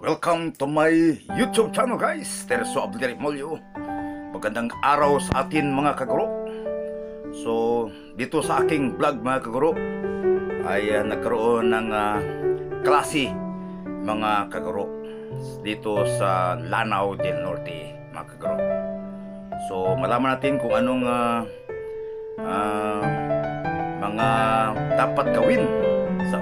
Welcome to my YouTube channel guys, Terso Abdelremolyo. Magandang araw sa atin mga kaguro. So dito sa aking vlog mga kaguro ay nagkaroon ng klase mga kaguro dito sa Lanao del Norte mga kaguro. So malaman natin kung anong mga dapat gawin sa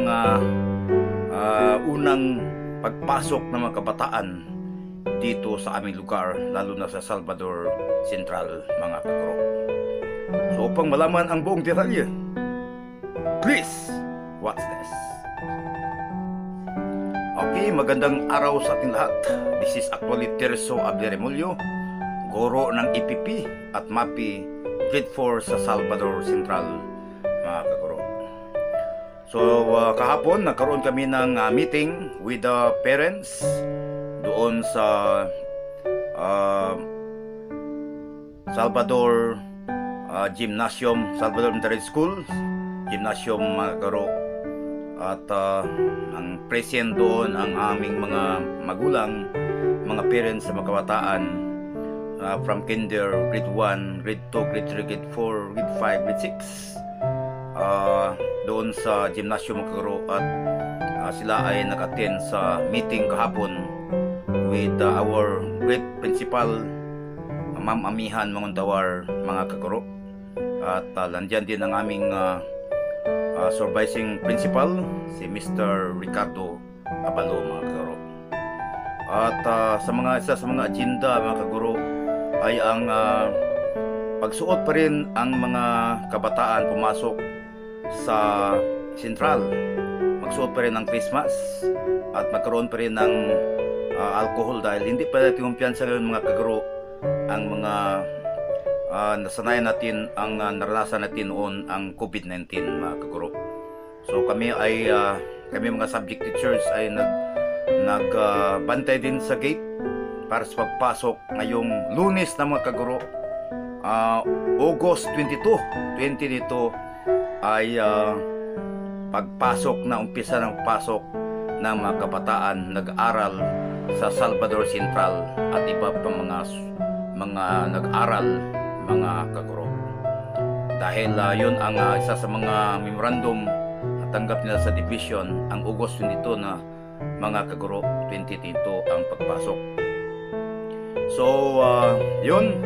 unang pagpasok ng mga kabataan dito sa aming lugar, lalo na sa Salvador Central mga kaguro. So upang malaman ang buong detalye, please watch this. Okay, magandang araw sa ating lahat. This is actually Terso Abdelremolyo, guro ng EPP at MAPI Grade 4 sa Salvador Central mga kaguro. So kahapon nagkaroon kami ng meeting with the parents doon sa Salvador Gymnasium, Salvador Elementary School Gymnasium mga kaguro. At ang present doon ang aming mga magulang, mga parents sa mga kabataan from kinder, grade 1, grade 2, grade 3, grade 4, grade 5, grade 6 doon sa gymnasium mga kaguro. At sila ay nag-attend sa meeting kahapon with our great principal, Ma'am Amihan Mangundawar mga kaguro. At nandiyan din ang aming supervising principal, si Mr. Ricardo Abalo mga kaguro. At isa sa mga agenda mga kaguro ay ang pagsuot pa rin ang mga kabataan pumasok sa Central. Magsuot pa rin ng Christmas at magkaroon pa rin ng alcohol dahil hindi pa natin kumpiyansa ngayon mga kaguro ang mga nasanayan natin, ang naranasan natin noon ang COVID-19 mga kaguro. So kami mga subject teachers ay nagbantay din sa gate para sa pagpasok ngayong Lunes na mga kaguro, August 22, 2022 ay umpisa ng pasok ng mga kabataan nag-aral sa Salvador Central at iba pang mga nag-aral mga kaguro. Dahil yun ang isa sa mga memorandum na tanggap nila sa division, ang August 22 na mga kaguro 2022 ang pagpasok. So yun,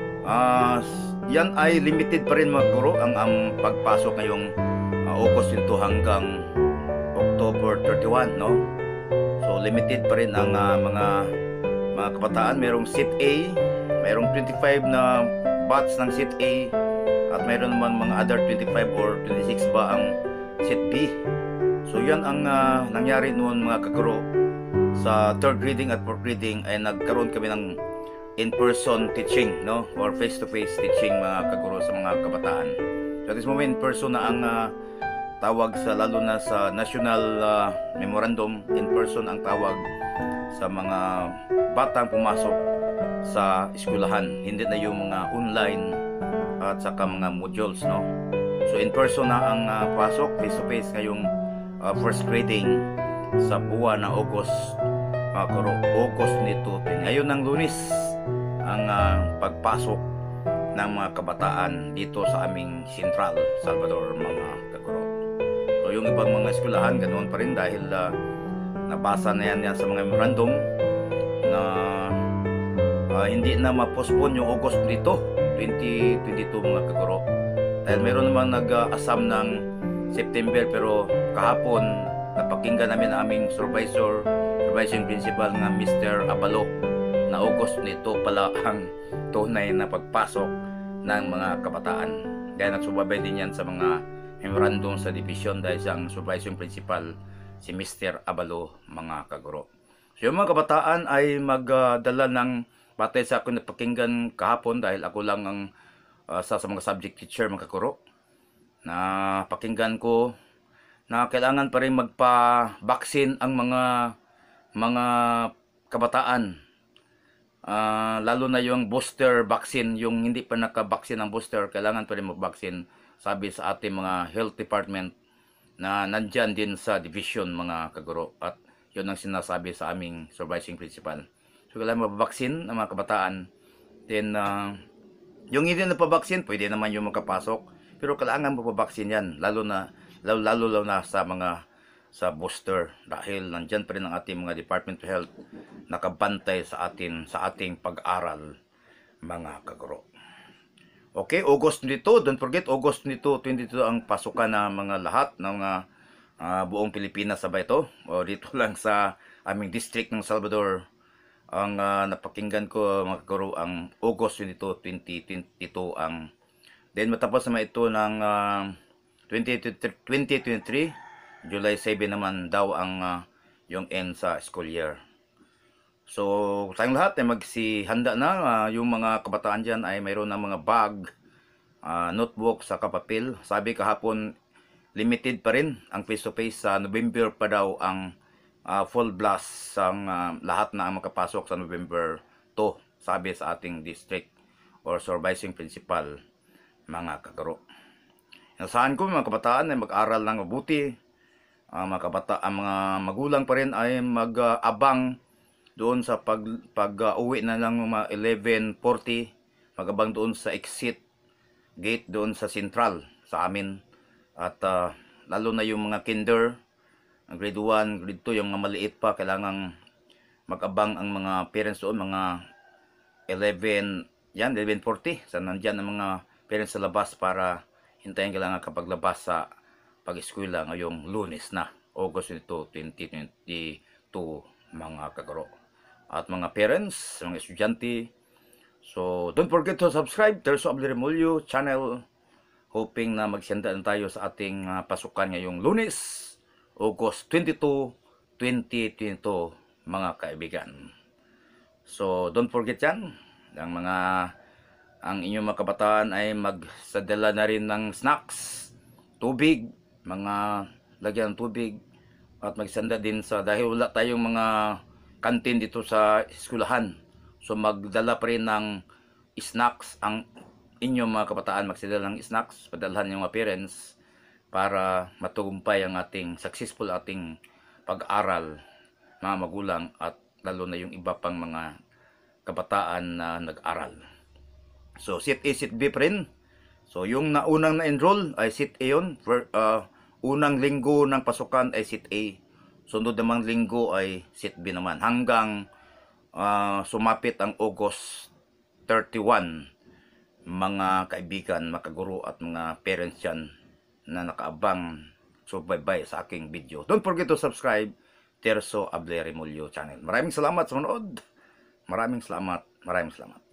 yan ay limited pa rin mga guro ang pagpasok ngayong August 22 hanggang October 31 no. So limited pa rin ang mga kabataan. Merong seat A, merong 25 na batch ng seat A, at mayroon naman mga other 25 or 26 ba ang seat B. So yan ang nangyari noon mga kaguro. Sa third reading at fourth reading ay nagkaroon kami ng in-person teaching no, or face-to-face teaching mga kaguro sa mga kabataan. So at this moment in-person na ang tawag, sa lalo na sa national memorandum, in-person ang tawag sa mga batang pumasok sa eskwelahan, hindi na yung mga online at saka mga modules no. So in-person na ang pasok, face-to-face ngayong first grading sa buwan ng August mga kaguro, August nito. Ngayon ng Lunes ang pagpasok ng mga kabataan dito sa aming Central Salvador mga kaguro. So yung ibang mga eskwelahan ganoon pa rin dahil nabasa na yan sa mga memorandum na hindi na ma-postpone yung August dito 2022 mga kaguro. Dahil meron naman nag-asam ng September, pero kahapon napakinggan namin aming supervising principal nga Mr. Abalo na August nito pala ang tunay na pagpasok ng mga kabataan. Kaya nagsubabay din yan sa mga memorandum sa division dahil siyang supervising principal si Mr. Abalo mga kaguro. So yung mga kabataan ay magdala ng, batay sa akin napakinggan kahapon dahil ako lang ang sa mga subject teacher mga kaguro, na pakinggan ko na kailangan pa rin magpa-vaccine ang mga kabataan. Lalo na yung booster vaccine, yung hindi pa naka-vaccine ang booster, kailangan pa rin mag-vaccine, sabi sa ating mga health department na nandyan din sa division mga kaguro. At Yun ang sinasabi sa aming supervising principal. So kailangan mababaksin ang mga kabataan. Then yung hindi na pabaksin, pwede naman yung makapasok. Pero kailangan mapabaksin yan, lalo na sa booster, dahil nandyan pa rin ang ating mga Department of Health nakabantay sa ating pag-aral, mga kaguro. Okay, August 22, don't forget, August 22 ang pasukan ng mga lahat ng mga buong Pilipinas, sabay ito. O dito lang sa aming district ng Salvador, ang napakinggan ko, mga kaguro, ang August 22, 2022 ang. Then matapos naman ito ng 2023, July 7 naman daw ang yung end sa school year. So, tayong lahat ay magsihanda na. Yung mga kabataan dyan ay mayroon ng mga bag, notebook, sa papel. Sabi kahapon, limited pa rin ang face-to-face. Sa November pa daw ang full blast ang lahat na ang makapasok sa November 2, sabi sa ating district or supervising principal, mga kagaro. Saan ko mga kabataan ay mag-aral ng mabuti. Ang mga magulang pa rin ay mag-abang doon sa pag-uwi na lang mga 11:40, magabang doon sa exit gate doon sa Central sa amin. At lalo na yung mga kinder, grade 1, grade 2, yung mga maliit pa, kailangang mag-abang ang mga parents doon, mga 11:40. So nandyan ang mga parents sa labas para hintayin kailangan kapag labas sa pag-eskwela ngayong Lunes na, August 2022, mga kagaro. At mga parents, mga estudyante, so don't forget to subscribe Terso Ableremolyo channel. Hoping na magsenda na tayo sa ating pasukan ngayong Lunes, August 22, 2022, mga kaibigan. So don't forget yan, ang inyong mga kabataan ay magsadala na rin ng snacks, tubig, mga lagyan ng tubig, at magsanda din dahil wala tayong mga kantin dito sa eskwelahan. So magdala pa rin ng snacks ang inyong mga kabataan, magsadala ng snacks, padalhan yung mga parents para matugumpay ang successful ating pag-aral, mga magulang, at lalo na yung iba pang mga kabataan na nag-aral. So Set A, Set B pa rin. So yung naunang na-enroll ay Set A yun. Unang linggo ng pasukan ay Set A. Sunod namang linggo ay Set B naman. Hanggang sumapit ang August 31, mga kaibigan, mga kaguro at mga parents yan na nakaabang subaybay sa aking video. Don't forget to subscribe Terso Ableremolyo channel. Maraming salamat sa manood. Maraming salamat.